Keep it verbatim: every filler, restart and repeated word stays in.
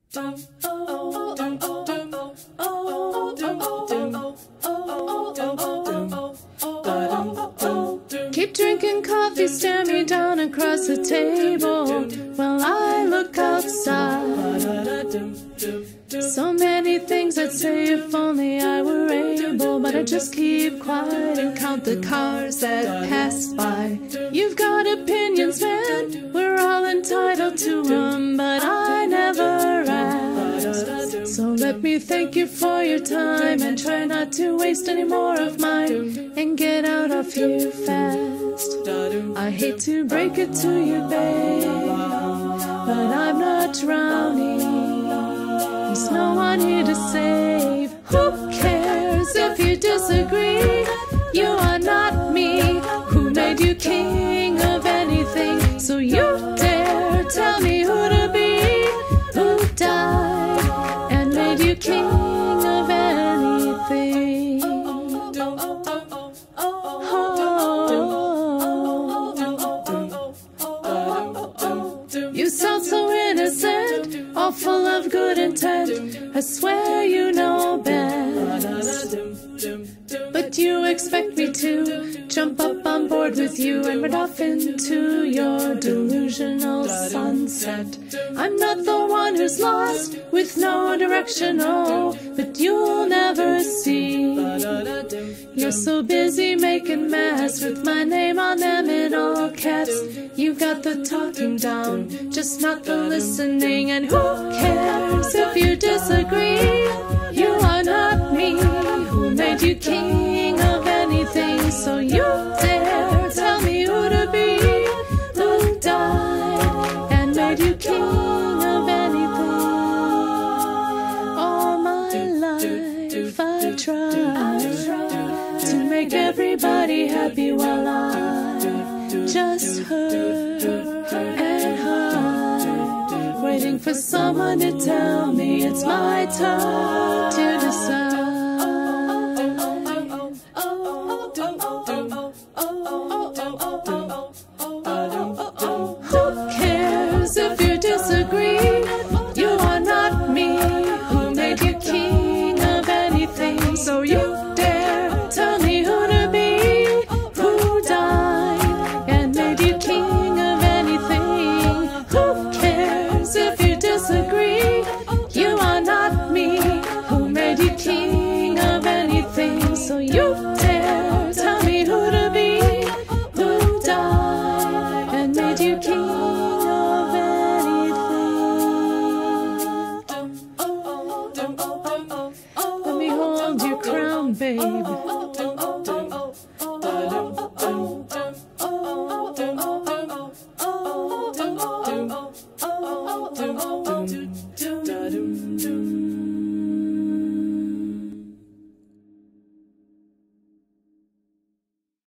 Keep drinking coffee, stare me down across the table while I look outside. So many things I'd say if only I were able, but I just keep quiet and count the cars that pass by. You've got opinions, man, we're all entitled to them, but I never asked. So let me thank you for your time and try not to waste any more of mine and get out of here fast. I hate to break it to you, babe, but I'm not drowning. There's no one here to save. Who cares if you disagree? You are not me. Who made you king of anything? So you dare tell me who to be? Who died and made you king of anything? Oh. You sound so innocent, all full of good intent. I swear you know best, but you expect me to jump up on board with you and run off into your delusional sunset. I'm not the one who's lost with no direction, oh, but you'll never see. You're so busy making mess with my name on them in all caps. You got the talking down, just not the listening. And who cares if you disagree? You are not me. Who made you king of anything? So you dare tell me who to be? Who died and made you king of anything? All my life I've tried to make everybody happy while I just hurt and hide, waiting for someone to tell me it's my turn to decide. Who cares if you disagree? You are not me. Who made you king of anything? So you dare tell me who to be? Who died and made you king of anything? Who cares if you disagree? You are not me. Who made you king of anything? So you dare tell me who to be? Who died and made you king of anything? Let me hold your crown, babe.